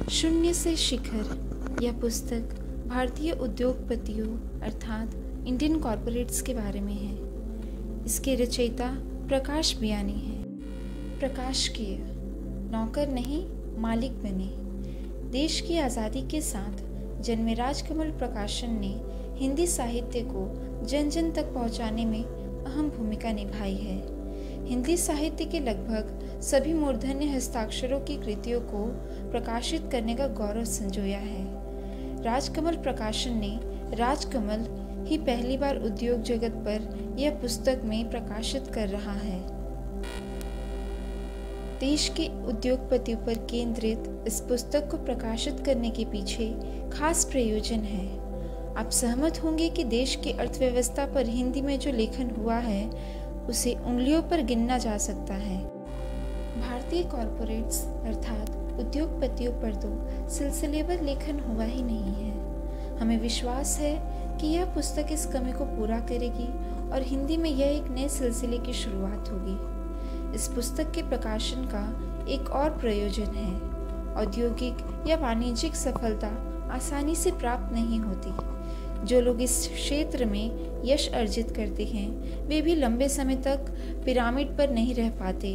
शून्य से शिखर यह पुस्तक भारतीय उद्योगपतियों अर्थात इंडियन कॉरपोरेट्स के बारे में है। इसके रचयिता प्रकाश बियानी हैं। प्रकाशकीय नौकर नहीं मालिक बने। देश की आज़ादी के साथ जन्मे राजकमल प्रकाशन ने हिंदी साहित्य को जन जन तक पहुंचाने में अहम भूमिका निभाई है। हिंदी साहित्य के लगभग सभी मूर्धन्य हस्ताक्षरों की कृतियों को प्रकाशित करने का गौरव संजोया है। राजकमल प्रकाशन ने राजकमल ही पहली बार उद्योग जगत पर यह पुस्तक में प्रकाशित कर रहा है। देश के उद्योगपतियों पर केंद्रित इस पुस्तक को प्रकाशित करने के पीछे खास प्रयोजन है। आप सहमत होंगे कि देश की अर्थव्यवस्था पर हिंदी में जो लेखन हुआ है उसे उंगलियों पर गिनना जा सकता है। भारतीय कॉरपोरेट्स अर्थात उद्योगपतियों पर तो सिलसिलेवार लेखन हुआ ही नहीं है। हमें विश्वास है कि यह पुस्तक इस कमी को पूरा करेगी और हिंदी में यह एक नए सिलसिले की शुरुआत होगी। इस पुस्तक के प्रकाशन का एक और प्रयोजन है। औद्योगिक या वाणिज्यिक सफलता आसानी से प्राप्त नहीं होती। जो लोग इस क्षेत्र में यश अर्जित करते हैं वे भी लंबे समय तक पिरामिड पर नहीं रह पाते।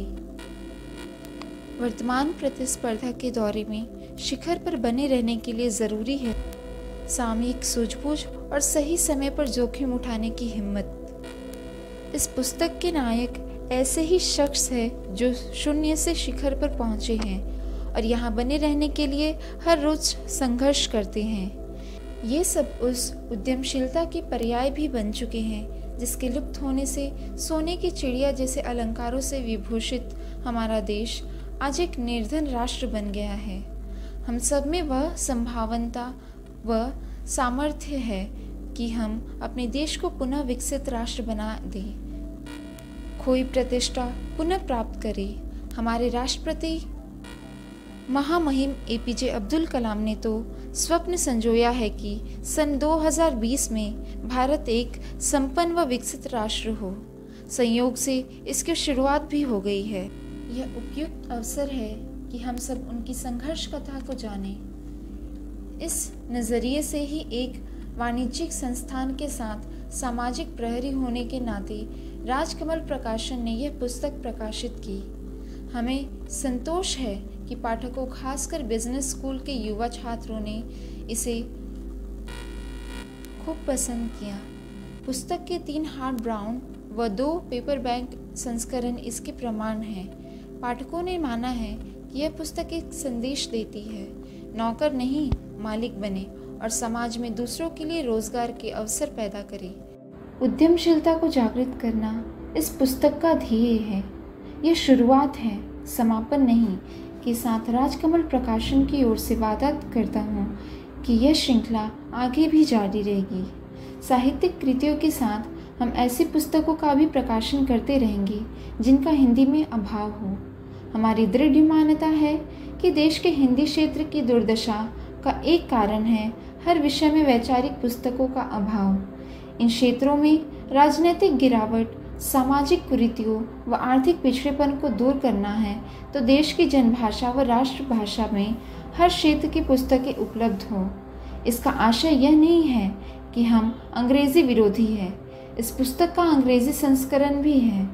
वर्तमान प्रतिस्पर्धा के दौर में शिखर पर बने रहने के लिए ज़रूरी है सामयिक सूझबूझ और सही समय पर जोखिम उठाने की हिम्मत। इस पुस्तक के नायक ऐसे ही शख्स है जो शून्य से शिखर पर पहुंचे हैं और यहाँ बने रहने के लिए हर रोज संघर्ष करते हैं। ये सब उस उद्यमशीलता के पर्याय भी बन चुके हैं जिसके लुप्त होने से सोने की चिड़िया जैसे अलंकारों से विभूषित हमारा देश आज एक निर्धन राष्ट्र बन गया है। हम सब में वह संभावनता व सामर्थ्य है कि हम अपने देश को पुनः विकसित राष्ट्र बना दें, खोई प्रतिष्ठा पुनः प्राप्त करें। हमारे राष्ट्रपति महामहिम एपीजे अब्दुल कलाम ने तो स्वप्न संजोया है कि सन 2020 में भारत एक संपन्न व विकसित राष्ट्र हो। संयोग से इसकी शुरुआत भी हो गई है। यह उपयुक्त अवसर है कि हम सब उनकी संघर्ष कथा को जानें। इस नज़रिए से ही एक वाणिज्यिक संस्थान के साथ सामाजिक प्रहरी होने के नाते राजकमल प्रकाशन ने यह पुस्तक प्रकाशित की। हमें संतोष है कि पाठकों खासकर बिजनेस स्कूल के युवा छात्रों ने इसे खूब पसंद किया। पुस्तक के 3 हार्ड ब्राउन व 2 पेपर बैक संस्करण इसके प्रमाण हैं। पाठकों ने माना है कि यह पुस्तक एक संदेश देती है, नौकर नहीं मालिक बने और समाज में दूसरों के लिए रोजगार के अवसर पैदा करे। उद्यमशीलता को जागृत करना इस पुस्तक का ध्येय है। यह शुरुआत है, समापन नहीं, के साथ राजकमल प्रकाशन की ओर से वादा करता हूँ कि यह श्रृंखला आगे भी जारी रहेगी। साहित्यिक कृतियों के साथ हम ऐसी पुस्तकों का भी प्रकाशन करते रहेंगे जिनका हिंदी में अभाव हो। हमारी दृढ़ मान्यता है कि देश के हिंदी क्षेत्र की दुर्दशा का एक कारण है हर विषय में वैचारिक पुस्तकों का अभाव। इन क्षेत्रों में राजनीतिक गिरावट, सामाजिक कुरीतियों व आर्थिक पिछड़ेपन को दूर करना है तो देश की जनभाषा व राष्ट्रभाषा में हर क्षेत्र की पुस्तकें उपलब्ध हों। इसका आशय यह नहीं है कि हम अंग्रेजी विरोधी हैं। इस पुस्तक का अंग्रेजी संस्करण भी है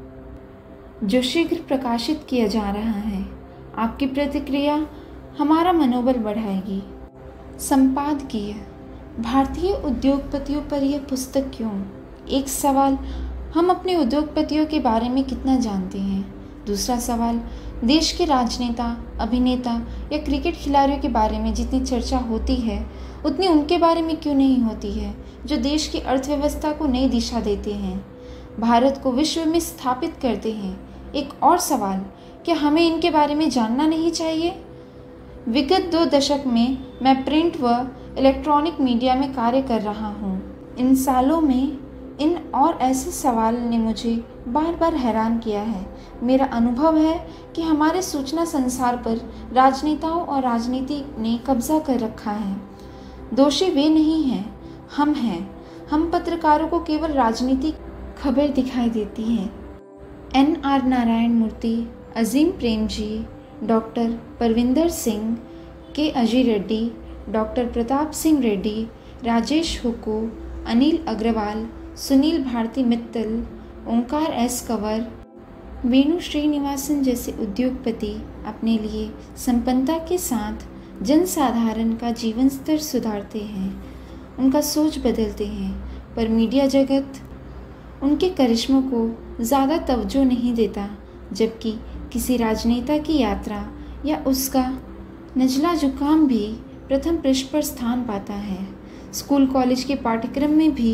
जो शीघ्र प्रकाशित किया जा रहा है। आपकी प्रतिक्रिया हमारा मनोबल बढ़ाएगी। संपादकीय भारतीय उद्योगपतियों पर यह पुस्तक क्यों? एक सवाल, हम अपने उद्योगपतियों के बारे में कितना जानते हैं? दूसरा सवाल, देश के राजनेता, अभिनेता या क्रिकेट खिलाड़ियों के बारे में जितनी चर्चा होती है उतनी उनके बारे में क्यों नहीं होती है जो देश की अर्थव्यवस्था को नई दिशा देते हैं, भारत को विश्व में स्थापित करते हैं? एक और सवाल, क्या हमें इनके बारे में जानना नहीं चाहिए? विगत 2 दशक में मैं प्रिंट व इलेक्ट्रॉनिक मीडिया में कार्य कर रहा हूँ। इन सालों में इन और ऐसे सवाल ने मुझे बार बार हैरान किया है। मेरा अनुभव है कि हमारे सूचना संसार पर राजनेताओं और राजनीति ने कब्जा कर रखा है। दोषी वे नहीं हैं, हम हैं। हम पत्रकारों को केवल राजनीतिक खबर दिखाई देती है। NR Narayana Murthy, Azim Premji, doctor Parvinder Singh, K Ajay Reddy, doctor Pratap Singh Reddy, Rajesh Hukko, Anil Agarwal, Sunil Bharti Mittal, Onkar S Kanwar, Venu Srinivasan जैसे उद्योगपति अपने लिए संपन्नता के साथ जनसाधारण का जीवन स्तर सुधारते हैं, उनका सोच बदलते हैं, पर मीडिया जगत उनके करिश्मों को ज़्यादा तवज्जो नहीं देता, जबकि किसी राजनेता की यात्रा या उसका नज़ला जुकाम भी प्रथम पृष्ठ पर स्थान पाता है। स्कूल कॉलेज के पाठ्यक्रम में भी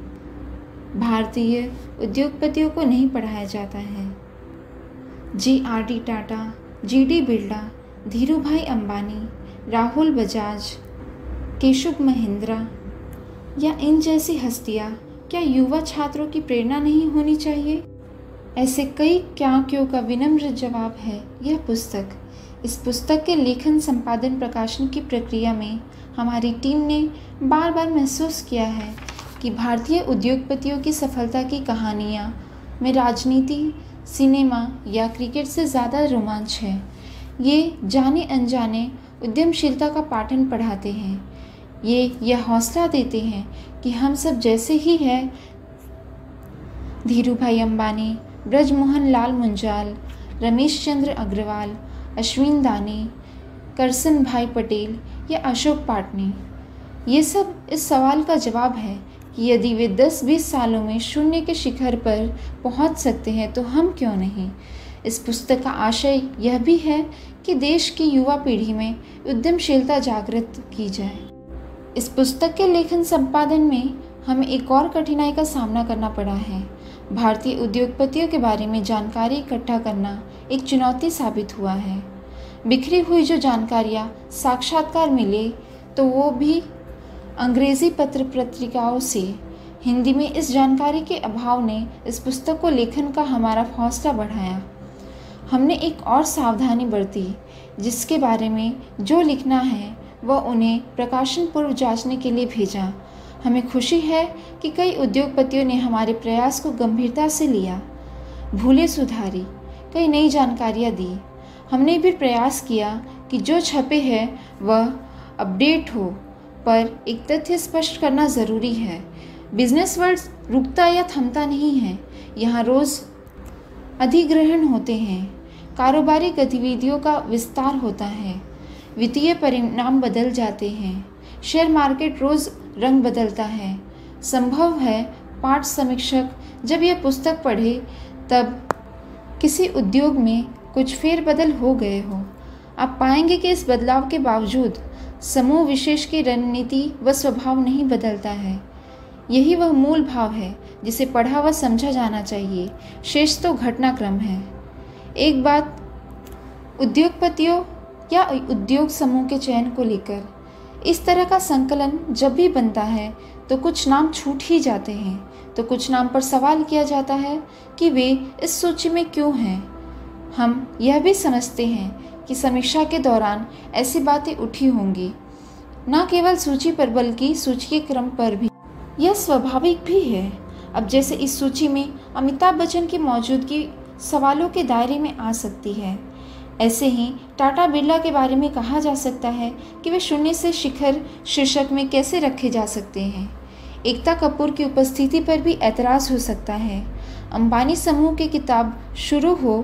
भारतीय उद्योगपतियों को नहीं पढ़ाया जाता है। JRD टाटा, GD बिरला, धीरूभाई अंबानी, राहुल बजाज, केशव महिंद्रा या इन जैसी हस्तियाँ क्या युवा छात्रों की प्रेरणा नहीं होनी चाहिए? ऐसे कई क्यों का विनम्र जवाब है यह पुस्तक। इस पुस्तक के लेखन, संपादन, प्रकाशन की प्रक्रिया में हमारी टीम ने बार बार महसूस किया है कि भारतीय उद्योगपतियों की सफलता की कहानियाँ में राजनीति, सिनेमा या क्रिकेट से ज़्यादा रोमांच है। ये जाने अनजाने उद्यमशीलता का पाठन पढ़ाते हैं। ये यह हौसला देते हैं कि हम सब जैसे ही हैं। धीरूभाई अंबानी, ब्रजमोहन लाल मुंजाल, रमेश चंद्र अग्रवाल, अश्विन दानी, करसन भाई पटेल या अशोक पाटनी, ये सब इस सवाल का जवाब है कि यदि वे 10-20 सालों में शून्य के शिखर पर पहुंच सकते हैं तो हम क्यों नहीं। इस पुस्तक का आशय यह भी है कि देश की युवा पीढ़ी में उद्यमशीलता जागृत की जाए। इस पुस्तक के लेखन संपादन में हमें एक और कठिनाई का सामना करना पड़ा है। भारतीय उद्योगपतियों के बारे में जानकारी इकट्ठा करना एक चुनौती साबित हुआ है। बिखरी हुई जो जानकारियाँ साक्षात्कार मिले तो वो भी अंग्रेज़ी पत्र पत्रिकाओं से। हिंदी में इस जानकारी के अभाव ने इस पुस्तक को लेखन का हमारा हौसला बढ़ाया। हमने एक और सावधानी बरती, जिसके बारे में जो लिखना है वह उन्हें प्रकाशन पूर्व जांचने के लिए भेजा। हमें खुशी है कि कई उद्योगपतियों ने हमारे प्रयास को गंभीरता से लिया, भूलें सुधारी, कई नई जानकारियाँ दी। हमने भी प्रयास किया कि जो छपे हैं वह अपडेट हो, पर एक तथ्य स्पष्ट करना ज़रूरी है। बिजनेस वर्ल्ड रुकता या थमता नहीं है। यहाँ रोज़ अधिग्रहण होते हैं, कारोबारी गतिविधियों का विस्तार होता है, वित्तीय परिणाम बदल जाते हैं, शेयर मार्केट रोज़ रंग बदलता है। संभव है पाठ समीक्षक जब यह पुस्तक पढ़े तब किसी उद्योग में कुछ फेरबदल हो गए हो। आप पाएंगे कि इस बदलाव के बावजूद समूह विशेष की रणनीति व स्वभाव नहीं बदलता है। यही वह मूल भाव है जिसे पढ़ा व समझा जाना चाहिए, शेष तो घटनाक्रम है। एक बात उद्योगपतियों या उद्योग समूह के चयन को लेकर, इस तरह का संकलन जब भी बनता है तो कुछ नाम छूट ही जाते हैं, तो कुछ नाम पर सवाल किया जाता है कि वे इस सूची में क्यों हैं। हम यह भी समझते हैं कि समीक्षा के दौरान ऐसी बातें उठी होंगी, न केवल सूची पर बल्कि सूची के क्रम पर भी। यह स्वाभाविक भी है। अब जैसे इस सूची में अमिताभ बच्चन की मौजूदगी सवालों के दायरे में आ सकती है, ऐसे ही टाटा बिरला के बारे में कहा जा सकता है कि वे शून्य से शिखर शीर्षक में कैसे रखे जा सकते हैं। एकता कपूर की उपस्थिति पर भी ऐतराज़ हो सकता है। अंबानी समूह की किताब शुरू हो,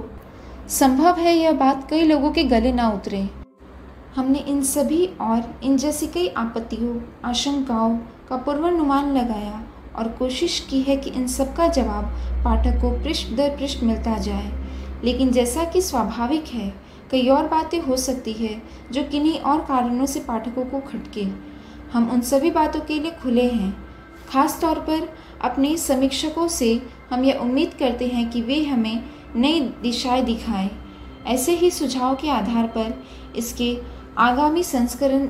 संभव है यह बात कई लोगों के गले ना उतरे। हमने इन सभी और इन जैसी कई आपत्तियों, आशंकाओं का पूर्वानुमान लगाया और कोशिश की है कि इन सब का जवाब पाठक को पृष्ठ दर पृष्ठ मिलता जाए। लेकिन जैसा कि स्वाभाविक है, कई और बातें हो सकती है जो किन्हीं और कारणों से पाठकों को खटके। हम उन सभी बातों के लिए खुले हैं। खास तौर पर अपने समीक्षकों से हम यह उम्मीद करते हैं कि वे हमें नई दिशाएं दिखाएं। ऐसे ही सुझाव के आधार पर इसके आगामी संस्करण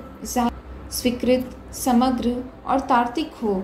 स्वीकृत, समग्र और तार्किक हो।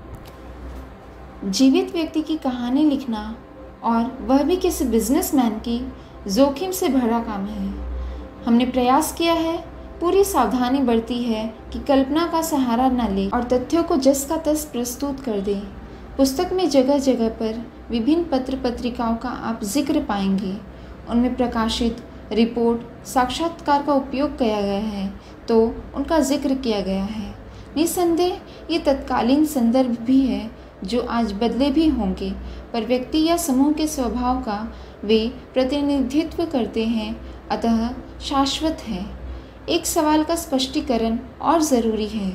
जीवित व्यक्ति की कहानी लिखना, और वह भी किसी बिजनेसमैन की, जोखिम से भरा काम है। हमने प्रयास किया है, पूरी सावधानी बरती है कि कल्पना का सहारा न ले और तथ्यों को जस का तस प्रस्तुत कर दे। पुस्तक में जगह जगह पर विभिन्न पत्र पत्रिकाओं का आप जिक्र पाएंगे। उनमें प्रकाशित रिपोर्ट, साक्षात्कार का उपयोग किया गया है तो उनका जिक्र किया गया है। निस्संदेह ये तत्कालीन संदर्भ भी है जो आज बदले भी होंगे, पर व्यक्ति या समूह के स्वभाव का वे प्रतिनिधित्व करते हैं, अतः शाश्वत है। एक सवाल का स्पष्टीकरण और ज़रूरी है।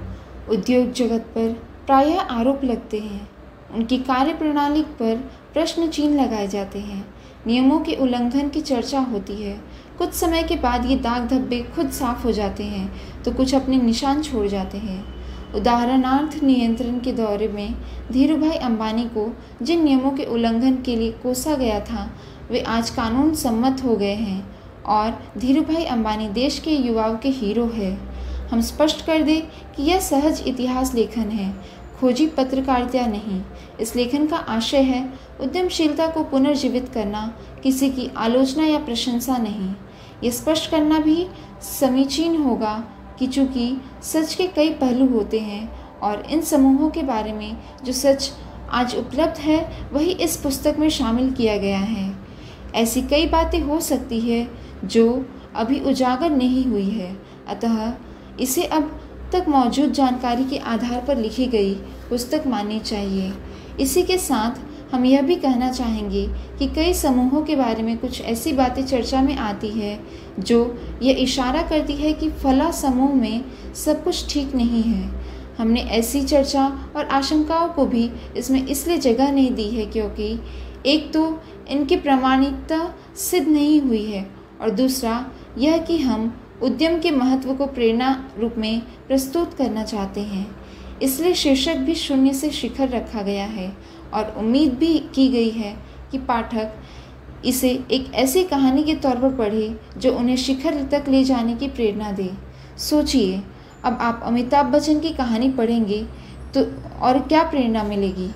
उद्योग जगत पर प्रायः आरोप लगते हैं, उनकी कार्यप्रणाली पर प्रश्न चिन्ह लगाए जाते हैं, नियमों के उल्लंघन की चर्चा होती है। कुछ समय के बाद ये दाग धब्बे खुद साफ हो जाते हैं तो कुछ अपने निशान छोड़ जाते हैं। उदाहरणार्थ, नियंत्रण के दौरे में धीरूभाई अंबानी को जिन नियमों के उल्लंघन के लिए कोसा गया था वे आज कानून सम्मत हो गए हैं और धीरूभाई अंबानी देश के युवाओं के हीरो है। हम स्पष्ट कर दें कि यह सहज इतिहास लेखन है, खोजी पत्रकारिता नहीं। इस लेखन का आशय है उद्यमशीलता को पुनर्जीवित करना, किसी की आलोचना या प्रशंसा नहीं। ये स्पष्ट करना भी समीचीन होगा कि चूँकि सच के कई पहलू होते हैं और इन समूहों के बारे में जो सच आज उपलब्ध है वही इस पुस्तक में शामिल किया गया है। ऐसी कई बातें हो सकती है जो अभी उजागर नहीं हुई है, अतः इसे अब तक मौजूद जानकारी के आधार पर लिखी गई पुस्तक माननी चाहिए। इसी के साथ हम यह भी कहना चाहेंगे कि कई समूहों के बारे में कुछ ऐसी बातें चर्चा में आती है जो यह इशारा करती है कि फला समूह में सब कुछ ठीक नहीं है। हमने ऐसी चर्चा और आशंकाओं को भी इसमें इसलिए जगह नहीं दी है क्योंकि एक तो इनकी प्रामाणिकता सिद्ध नहीं हुई है और दूसरा यह कि हम उद्यम के महत्व को प्रेरणा रूप में प्रस्तुत करना चाहते हैं। इसलिए शीर्षक भी शून्य से शिखर रखा गया है और उम्मीद भी की गई है कि पाठक इसे एक ऐसी कहानी के तौर पर पढ़े जो उन्हें शिखर तक ले जाने की प्रेरणा दे। सोचिए, अब आप अमिताभ बच्चन की कहानी पढ़ेंगे तो और क्या प्रेरणा मिलेगी?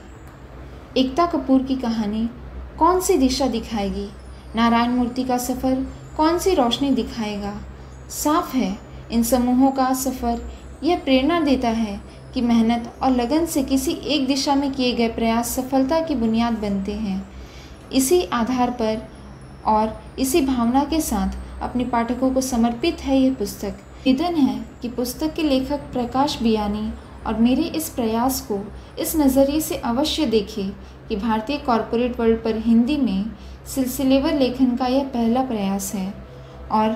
एकता कपूर की कहानी कौन सी दिशा दिखाएगी? नारायण मूर्ति का सफ़र कौन सी रोशनी दिखाएगा? साफ है, इन समूहों का सफ़र यह प्रेरणा देता है कि मेहनत और लगन से किसी एक दिशा में किए गए प्रयास सफलता की बुनियाद बनते हैं। इसी आधार पर और इसी भावना के साथ अपने पाठकों को समर्पित है यह पुस्तक। निवेदन है कि पुस्तक के लेखक प्रकाश बियानी और मेरे इस प्रयास को इस नज़रिए से अवश्य देखें कि भारतीय कॉरपोरेट वर्ल्ड पर हिंदी में सिलसिलेवार लेखन का यह पहला प्रयास है। और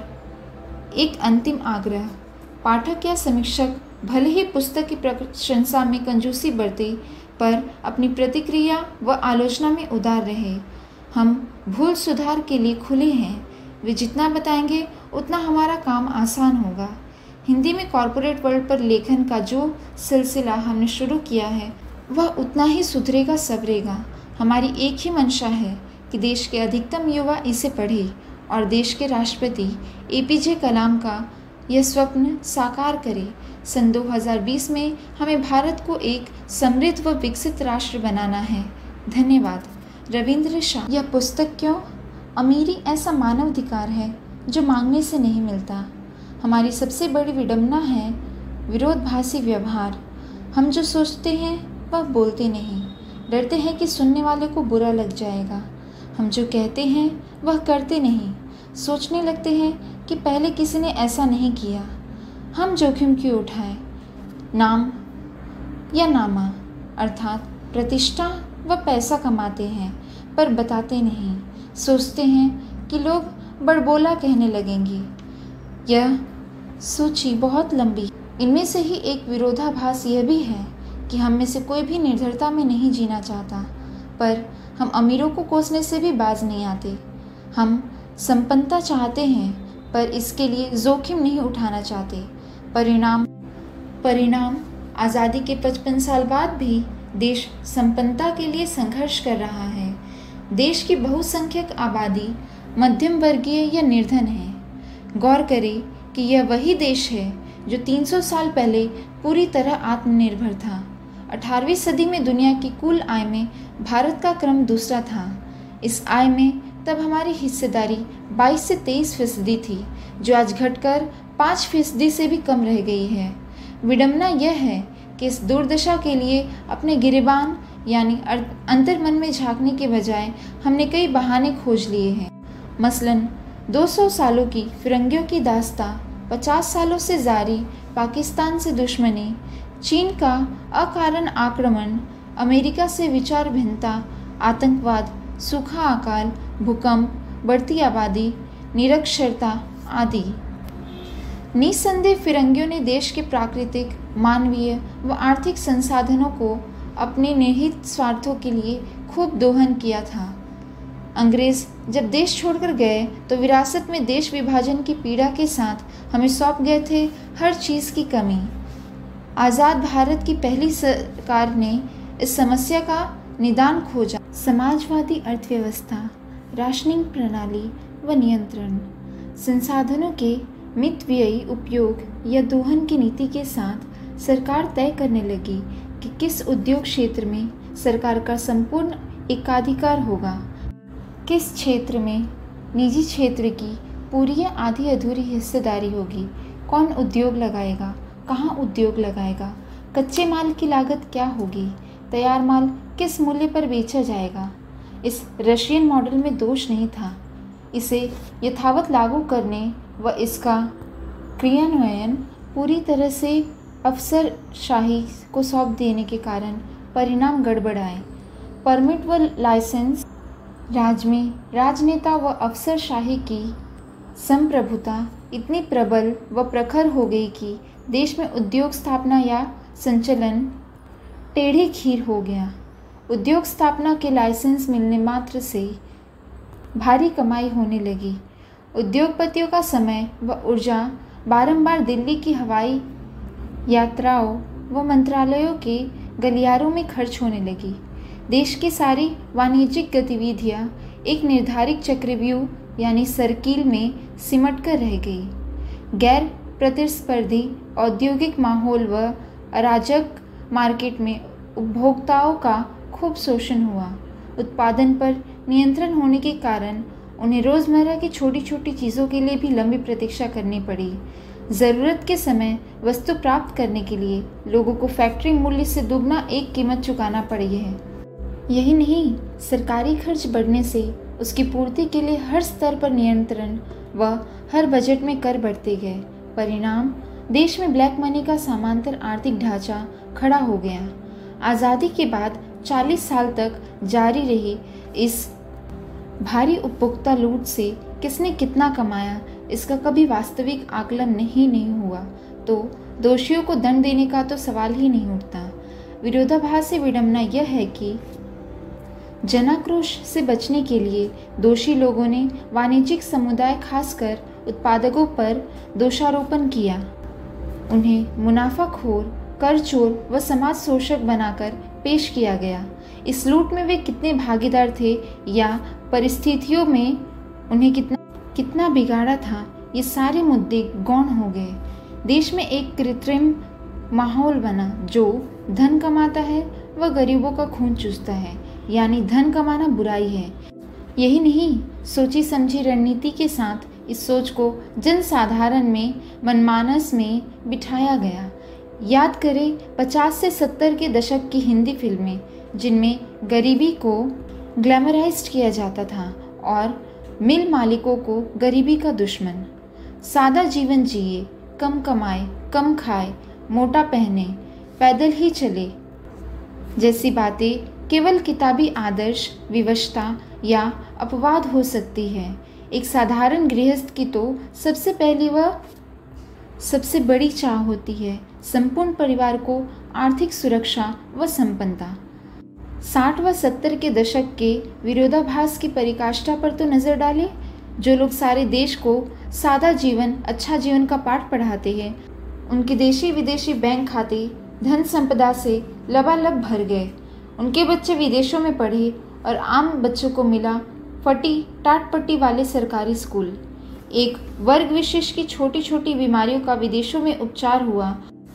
एक अंतिम आग्रह, पाठक या समीक्षक भले ही पुस्तक की प्रशंसा में कंजूसी बरते पर अपनी प्रतिक्रिया व आलोचना में उदार रहे। हम भूल सुधार के लिए खुले हैं, वे जितना बताएंगे उतना हमारा काम आसान होगा। हिंदी में कॉरपोरेट वर्ल्ड पर लेखन का जो सिलसिला हमने शुरू किया है वह उतना ही सुधरेगा संवरेगा। हमारी एक ही मंशा है कि देश के अधिकतम युवा इसे पढ़े और देश के राष्ट्रपति APJ कलाम का यह स्वप्न साकार करे। सन 2020 में हमें भारत को एक समृद्ध व विकसित राष्ट्र बनाना है। धन्यवाद। रविंद्र शाह। यह पुस्तक क्यों? अमीरी ऐसा मानव अधिकार है जो मांगने से नहीं मिलता। हमारी सबसे बड़ी विडंबना है विरोधाभासी व्यवहार। हम जो सोचते हैं वह बोलते नहीं, डरते हैं कि सुनने वाले को बुरा लग जाएगा। हम जो कहते हैं वह करते नहीं, सोचने लगते हैं कि पहले किसी ने ऐसा नहीं किया। हम जोखिम क्यों उठाएं? नाम या नामा अर्थात प्रतिष्ठा व पैसा कमाते हैं पर बताते नहीं। सोचते हैं कि लोग बड़बोला कहने लगेंगे। यह सूची बहुत लंबी। इनमें से ही एक विरोधाभास यह भी है कि हम में से कोई भी निर्धरता में नहीं जीना चाहता, पर हम अमीरों को कोसने से भी बाज नहीं आते। हम संपन्नता चाहते हैं पर इसके लिए जोखिम नहीं उठाना चाहते। परिणाम आज़ादी के 55 साल बाद भी देश संपन्नता के लिए संघर्ष कर रहा है। देश की बहुसंख्यक आबादी मध्यम वर्गीय या निर्धन है। गौर करें कि यह वही देश है जो 300 साल पहले पूरी तरह आत्मनिर्भर था। 18वीं सदी में दुनिया की कुल आय में भारत का क्रम दूसरा था। इस आय में तब हमारी हिस्सेदारी 22 से 23% थी, जो आज घटकर 5% से भी कम रह गई है। विडंबना यह है कि इस दुर्दशा के लिए अपने गिरेबान यानी अंतर्मन में झांकने के बजाय हमने कई बहाने खोज लिए हैं। मसलन 200 सालों की फिरंगियों की दास्तां 50 सालों से जारी पाकिस्तान से दुश्मनी, चीन का अकारण आक्रमण, अमेरिका से विचार भिन्नता, आतंकवाद, सूखा अकाल, भूकंप, बढ़ती आबादी, निरक्षरता आदि। निस्संदेह फिरंगियों ने देश के प्राकृतिक, मानवीय व आर्थिक संसाधनों को अपने निहित स्वार्थों के लिए खूब दोहन किया था। अंग्रेज जब देश छोड़कर गए तो विरासत में देश विभाजन की पीड़ा के साथ हमें सौंप गए थे हर चीज़ की कमी। आज़ाद भारत की पहली सरकार ने इस समस्या का निदान खोजा। समाजवादी अर्थव्यवस्था, राशनिंग प्रणाली व नियंत्रण, संसाधनों के मितव्ययी उपयोग या दोहन की नीति के साथ सरकार तय करने लगी कि किस उद्योग क्षेत्र में सरकार का संपूर्ण एकाधिकार होगा, किस क्षेत्र में निजी क्षेत्र की पूरी या आधी अधूरी हिस्सेदारी होगी, कौन उद्योग लगाएगा, कहाँ उद्योग लगाएगा, कच्चे माल की लागत क्या होगी, तैयार माल किस मूल्य पर बेचा जाएगा। इस रशियन मॉडल में दोष नहीं था। इसे यथावत लागू करने व इसका क्रियान्वयन पूरी तरह से अफसरशाही को सौंप देने के कारण परिणाम गड़बड़ आए। परमिट व लाइसेंस राज में राजनेता व अफसरशाही की संप्रभुता इतनी प्रबल व प्रखर हो गई कि देश में उद्योग स्थापना या संचलन टेढ़ी खीर हो गया। उद्योग स्थापना के लाइसेंस मिलने मात्र से भारी कमाई होने लगी। उद्योगपतियों का समय व ऊर्जा बारंबार दिल्ली की हवाई यात्राओं व मंत्रालयों के गलियारों में खर्च होने लगी। देश की सारी वाणिज्यिक गतिविधियां एक निर्धारित चक्रव्यूह यानी सर्किल में सिमट कर रह गई। गैर प्रतिस्पर्धी औद्योगिक माहौल व अराजक मार्केट में उपभोक्ताओं का खूब शोषण हुआ। उत्पादन पर नियंत्रण होने के कारण उन्हें रोज़मर्रा की छोटी छोटी चीज़ों के लिए भी लंबी प्रतीक्षा करनी पड़ी। ज़रूरत के समय वस्तु प्राप्त करने के लिए लोगों को फैक्ट्री मूल्य से दुगना एक कीमत चुकाना पड़ी है। यही नहीं, सरकारी खर्च बढ़ने से उसकी पूर्ति के लिए हर स्तर पर नियंत्रण व हर बजट में कर बढ़ते गए। परिणाम, देश में ब्लैक मनी का समांतर आर्थिक ढांचा खड़ा हो गया। आज़ादी के बाद 40 साल तक जारी रही इस भारी उपभोक्ता लूट से किसने कितना कमाया, इसका कभी वास्तविक आकलन नहीं हुआ, तो दोषियों को दंड देने का तो सवाल ही नहीं उठता। विरोधाभासी विडंबना यह है कि जनाक्रोश से बचने के लिए दोषी लोगों ने वाणिज्यिक समुदाय, खासकर उत्पादकों पर दोषारोपण किया। उन्हें मुनाफाखोर, कर चोर व समाज शोषक बनाकर पेश किया गया। इस लूट में वे कितने भागीदार थे या परिस्थितियों में उन्हें कितना बिगाड़ा था, ये सारे मुद्दे गौण हो गए। देश में एक कृत्रिम माहौल बना जो धन कमाता है वह गरीबों का खून चूसता है, यानी धन कमाना बुराई है। यही नहीं, सोची समझी रणनीति के साथ इस सोच को जनसाधारण में, मनमानस में बिठाया गया। याद करें 50 से 70 के दशक की हिंदी फिल्में, जिनमें गरीबी को ग्लैमराइज्ड किया जाता था और मिल मालिकों को गरीबी का दुश्मन। सादा जीवन जिए, कम कमाए, कम खाए, मोटा पहने, पैदल ही चले जैसी बातें केवल किताबी आदर्श, विवशता या अपवाद हो सकती है। एक साधारण गृहस्थ की तो सबसे पहली व सबसे बड़ी चाह होती है संपूर्ण परिवार को आर्थिक सुरक्षा व संपन्नता। 60 व 70 के दशक के विरोधाभास की पराकाष्ठा पर तो नज़र डालें। जो लोग सारे देश को सादा जीवन, अच्छा जीवन का पाठ पढ़ाते हैं, उनके देशी विदेशी बैंक खाते धन संपदा से लबालब भर गए। उनके बच्चे विदेशों में पढ़े और आम बच्चों को मिला फटी टाटपट्टी वाले सरकारी स्कूल। एक वर्ग विशेष की छोटी छोटी बीमारियों का विदेशों में उपचार हुआ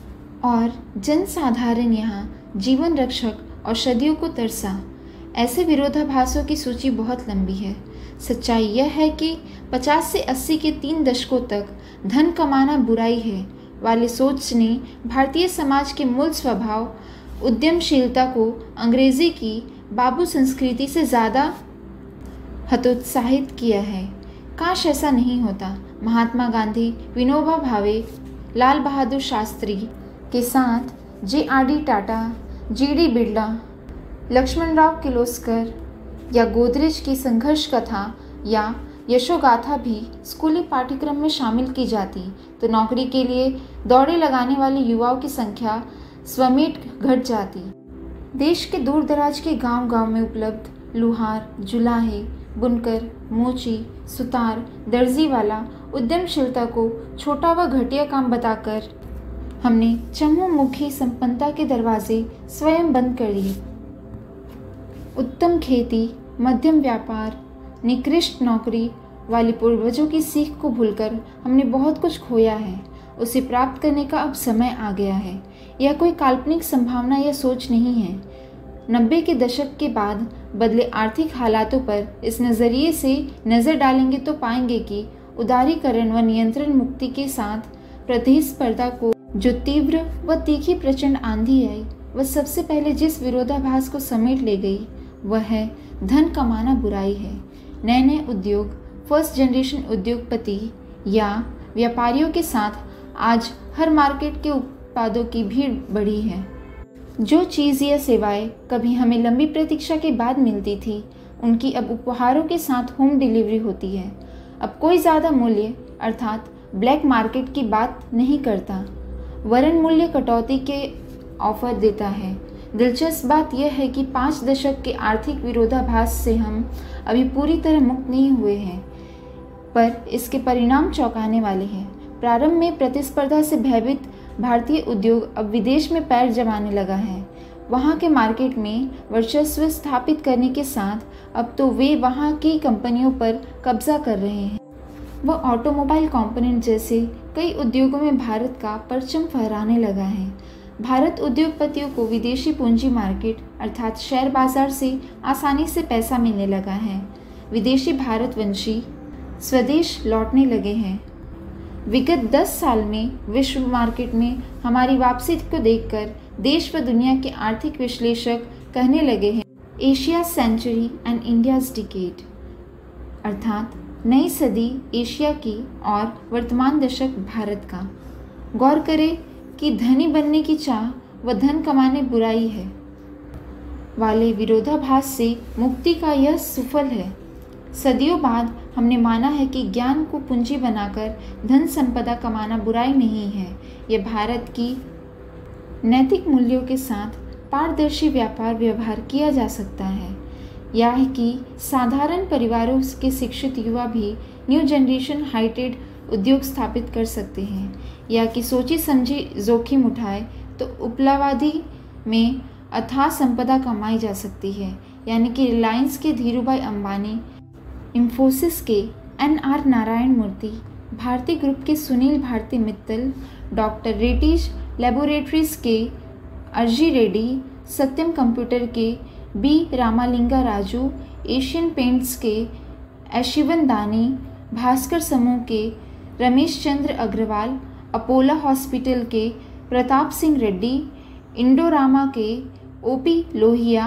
और जनसाधारण यहाँ जीवन रक्षक औषधियों को तरसा। ऐसे विरोधाभासों की सूची बहुत लंबी है। सच्चाई यह है कि 50 से 80 के 3 दशकों तक धन कमाना बुराई है वाले सोच ने भारतीय समाज के मूल स्वभाव, उद्यमशीलता को अंग्रेजी की बाबू संस्कृति से ज़्यादा हतोत्साहित किया है। काश ऐसा नहीं होता। महात्मा गांधी, विनोबा भावे, लाल बहादुर शास्त्री के साथ JRD टाटा, GD बिरला, लक्ष्मणराव किर्लोस्कर या गोदरेज की संघर्ष कथा या यशोगाथा भी स्कूली पाठ्यक्रम में शामिल की जाती तो नौकरी के लिए दौड़े लगाने वाले युवाओं की संख्या स्वमेट घट जाती। देश के दूर दराज के गांव-गांव में उपलब्ध लुहार, जुलाहे, बुनकर, मोची, सुतार, दर्जी वाला उद्यमशीलता को छोटा व घटिया काम बताकर हमने चहुमुखी संपन्नता के दरवाजे स्वयं बंद कर दिए। उत्तम खेती, मध्यम व्यापार, निकृष्ट नौकरी वाली पूर्वजों की सीख को भूलकर हमने बहुत कुछ खोया है। उसे प्राप्त करने का अब समय आ गया है। यह कोई काल्पनिक संभावना या सोच नहीं है। 90 के दशक के बाद बदले आर्थिक हालातों पर इस नज़रिए से नज़र डालेंगे तो पाएंगे कि उदारीकरण व नियंत्रण मुक्ति के साथ प्रतिस्पर्धा को जो तीव्र व तीखी प्रचंड आंधी आई, वह सबसे पहले जिस विरोधाभास को समेट ले गई वह है धन कमाना बुराई है। नए नए उद्योग, फर्स्ट जनरेशन उद्योगपति या व्यापारियों के साथ आज हर मार्केट के उत्पादों की भीड़ बढ़ी है। जो चीज़ या सेवाएं कभी हमें लंबी प्रतीक्षा के बाद मिलती थी, उनकी अब उपहारों के साथ होम डिलीवरी होती है। अब कोई ज़्यादा मूल्य अर्थात ब्लैक मार्केट की बात नहीं करता, वरन मूल्य कटौती के ऑफर देता है। दिलचस्प बात यह है कि 5 दशक के आर्थिक विरोधाभास से हम अभी पूरी तरह मुक्त नहीं हुए हैं, पर इसके परिणाम चौंकाने वाले हैं। प्रारंभ में प्रतिस्पर्धा से भयभीत भारतीय उद्योग अब विदेश में पैर जमाने लगा है। वहाँ के मार्केट में वर्चस्व स्थापित करने के साथ अब तो वे वहाँ की कंपनियों पर कब्जा कर रहे हैं। वह ऑटोमोबाइल कंपोनेंट जैसे कई उद्योगों में भारत का परचम फहराने लगा है। भारत उद्योगपतियों को विदेशी पूंजी मार्केट अर्थात शेयर बाजार से आसानी से पैसा मिलने लगा है। विदेशी भारतवंशी स्वदेश लौटने लगे हैं। विगत 10 साल में विश्व मार्केट में हमारी वापसी को देखकर देश व दुनिया के आर्थिक विश्लेषक कहने लगे हैं, Asia century and India's decade, अर्थात नई सदी एशिया की और वर्तमान दशक भारत का। गौर करें कि धनी बनने की चाह व धन कमाने बुराई है वाले विरोधाभास से मुक्ति का यह सुफल है। सदियों बाद हमने माना है कि ज्ञान को पूंजी बनाकर धन संपदा कमाना बुराई नहीं है। यह भारत की नैतिक मूल्यों के साथ पारदर्शी व्यापार व्यवहार किया जा सकता है। यह कि साधारण परिवारों के शिक्षित युवा भी न्यू जनरेशन हाईटेड उद्योग स्थापित कर सकते हैं, या कि सोची समझी जोखिम उठाए तो उपलावादी में अथाह संपदा कमाई जा सकती है। यानी कि रिलायंस के धीरूभाई अंबानी, इंफोसिस के NR नारायण मूर्ति, भारती ग्रुप के सुनील भारती मित्तल, डॉक्टर रेड्डीज लेबोरेटरीज के अर्जी रेड्डी, सत्यम कंप्यूटर के B Ramalinga Raju, Asian Paints के एशिवन दानी, भास्कर समूह के रमेश चंद्र अग्रवाल, अपोला हॉस्पिटल के प्रताप सिंह रेड्डी, इंडोरामा के OP लोहिया,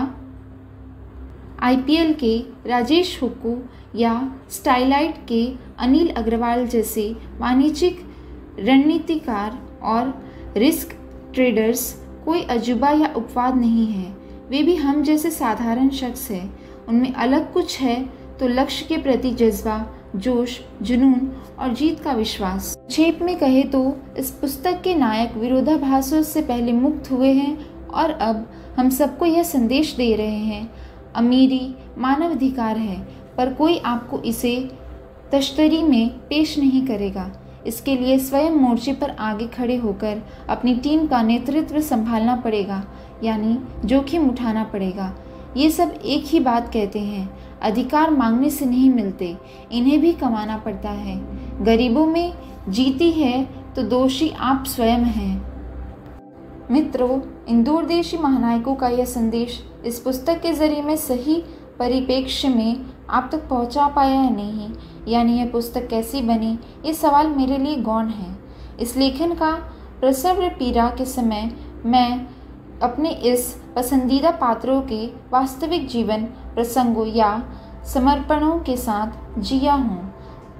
IPL के राजेश हुक्कू या स्टाइलाइट के अनिल अग्रवाल जैसे वाणिज्यिक रणनीतिकार और रिस्क ट्रेडर्स कोई अजूबा या उपवाद नहीं है। वे भी हम जैसे साधारण शख्स हैं। उनमें अलग कुछ है तो लक्ष्य के प्रति जज्बा, जोश, जुनून और जीत का विश्वास। संक्षेप में कहे तो इस पुस्तक के नायक विरोधाभासों से पहले मुक्त हुए हैं और अब हम सबको यह संदेश दे रहे हैं, अमीरी मानवाधिकार है, पर कोई आपको इसे तश्तरी में पेश नहीं करेगा। इसके लिए स्वयं मोर्चे पर आगे खड़े होकर अपनी टीम का नेतृत्व संभालना पड़ेगा, यानी जोखिम उठाना पड़ेगा। ये सब एक ही बात कहते हैं, अधिकार मांगने से नहीं मिलते, इन्हें भी कमाना पड़ता है। गरीबों में जीती है तो दोषी आप स्वयं हैं। मित्रों, इन दूरदेशी महानायकों का यह संदेश इस पुस्तक के जरिए मैं सही परिप्रेक्ष्य में आप तक पहुंचा पाया या नहीं, यानी यह पुस्तक कैसी बनी, ये सवाल मेरे लिए गौण है। इस लेखन का प्रसव पीड़ा के समय मैं अपने इस पसंदीदा पात्रों के वास्तविक जीवन प्रसंगों या समर्पणों के साथ जिया हूँ।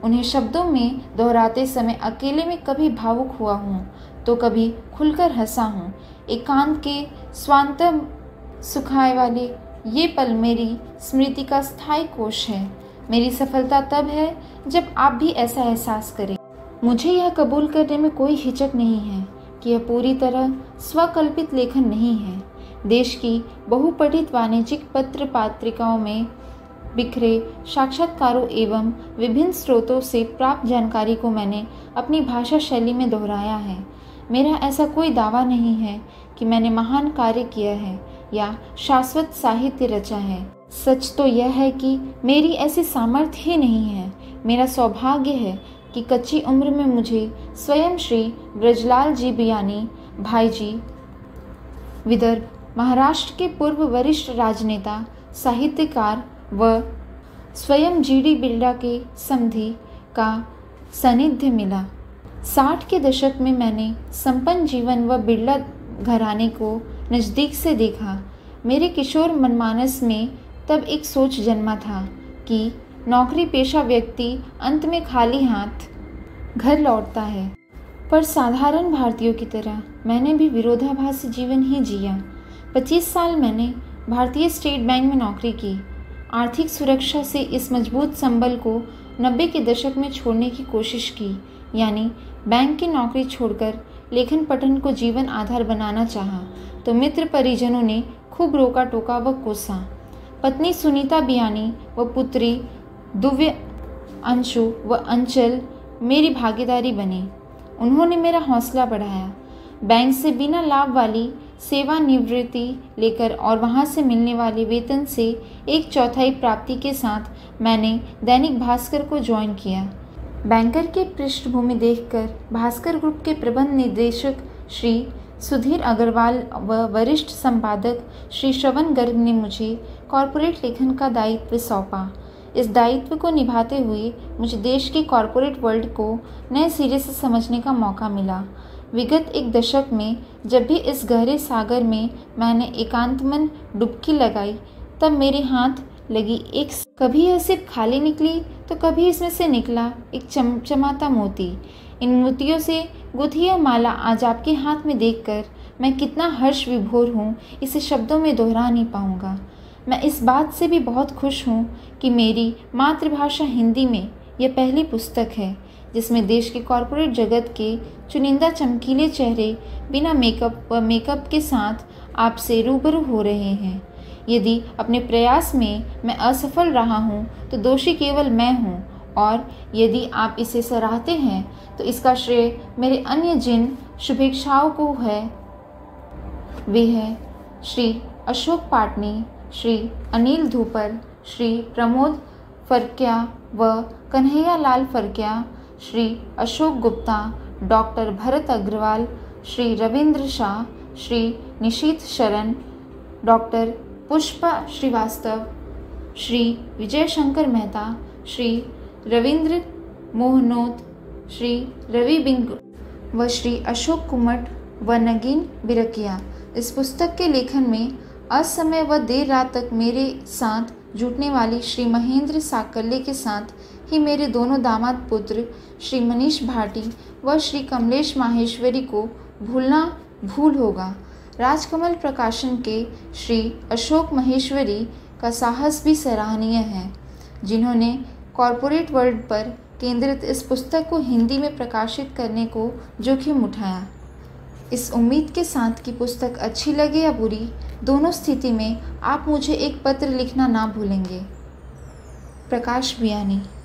उन्हें शब्दों में दोहराते समय अकेले में कभी भावुक हुआ हूँ तो कभी खुलकर हंसा हूँ। एकांत के स्वांत सुखाए वाले ये पल मेरी स्मृति का स्थायी कोश है। मेरी सफलता तब है जब आप भी ऐसा एहसास करें। मुझे यह कबूल करने में कोई हिचक नहीं है कि यह पूरी तरह स्वकल्पित लेखन नहीं है। देश की बहुपठित वाणिज्यिक पत्र पत्रिकाओं में बिखरे साक्षात्कारों एवं विभिन्न स्रोतों से प्राप्त जानकारी को मैंने अपनी भाषा शैली में दोहराया है। मेरा ऐसा कोई दावा नहीं है कि मैंने महान कार्य किया है या शाश्वत साहित्य रचा है। सच तो यह है कि मेरी ऐसी सामर्थ्य ही नहीं है। मेरा सौभाग्य है कि कच्ची उम्र में मुझे स्वयं श्री ब्रजलाल जी बियानी भाई जी, विदर्भ महाराष्ट्र के पूर्व वरिष्ठ राजनेता, साहित्यकार व स्वयं जीडी बिरला के समधि का सानिध्य मिला। 60 के दशक में मैंने संपन्न जीवन व बिरला घराने को नज़दीक से देखा। मेरे किशोर मनमानस में तब एक सोच जन्मा था कि नौकरी पेशा व्यक्ति अंत में खाली हाथ घर लौटता है, पर साधारण भारतीयों की तरह मैंने भी विरोधाभासी जीवन ही जिया। 25 साल मैंने भारतीय स्टेट बैंक में नौकरी की। आर्थिक सुरक्षा से इस मजबूत संबल को 90 के दशक में छोड़ने की कोशिश की, यानी बैंक की नौकरी छोड़कर लेखन पठन को जीवन आधार बनाना चाहा तो मित्र परिजनों ने खूब रोका टोका व कोसा। पत्नी सुनीता बियानी व पुत्री दिव्य, अंशु व अंचल मेरी भागीदारी बनी। उन्होंने मेरा हौसला बढ़ाया। बैंक से बिना लाभ वाली सेवानिवृत्ति लेकर और वहां से मिलने वाले वेतन से 1/4 प्राप्ति के साथ मैंने दैनिक भास्कर को ज्वाइन किया। बैंकर की पृष्ठभूमि देखकर भास्कर ग्रुप के प्रबंध निदेशक श्री सुधीर अग्रवाल व वरिष्ठ संपादक श्री श्रवण गर्ग ने मुझे कॉरपोरेट लेखन का दायित्व सौंपा। इस दायित्व को निभाते हुए मुझे देश की कॉरपोरेट वर्ल्ड को नए सिरे से समझने का मौका मिला। विगत एक दशक में जब भी इस गहरे सागर में मैंने एकांतमन डुबकी लगाई, तब मेरे हाथ लगी एक, कभी यह सिर्फ खाली निकली तो कभी इसमें से निकला एक चमचमाता मोती। इन मोतियों से गुथी यह माला आज आपके हाथ में देखकर मैं कितना हर्ष विभोर हूँ, इसे शब्दों में दोहरा नहीं पाऊँगा। मैं इस बात से भी बहुत खुश हूँ कि मेरी मातृभाषा हिंदी में यह पहली पुस्तक है जिसमें देश के कॉरपोरेट जगत के चुनिंदा चमकीले चेहरे बिना मेकअप के साथ आपसे रूबरू हो रहे हैं। यदि अपने प्रयास में मैं असफल रहा हूँ तो दोषी केवल मैं हूँ, और यदि आप इसे सराहते हैं तो इसका श्रेय मेरे अन्य जिन शुभेच्छाओं को है। वे हैं श्री अशोक पाटनी, श्री अनिल धूपर, श्री प्रमोद फरकिया व कन्हैया लाल फरकिया, श्री अशोक गुप्ता, डॉक्टर भरत अग्रवाल, श्री रविंद्र शाह, श्री निशीत शरण, डॉक्टर पुष्पा श्रीवास्तव, श्री विजय शंकर मेहता, श्री रविंद्र मोहनोत, श्री रवि बिंग व श्री अशोक कुमट व नगीन बिरकिया। इस पुस्तक के लेखन में असमय व देर रात तक मेरे साथ जुटने वाली श्री महेंद्र साकल्य के साथ ही मेरे दोनों दामाद पुत्र श्री मनीष भाटी व श्री कमलेश माहेश्वरी को भूलना भूल होगा। राजकमल प्रकाशन के श्री अशोक महेश्वरी का साहस भी सराहनीय है, जिन्होंने कॉरपोरेट वर्ल्ड पर केंद्रित इस पुस्तक को हिंदी में प्रकाशित करने को जोखिम उठाया। इस उम्मीद के साथ कि पुस्तक अच्छी लगे या बुरी, दोनों स्थिति में आप मुझे एक पत्र लिखना ना भूलेंगे। प्रकाश बियानी।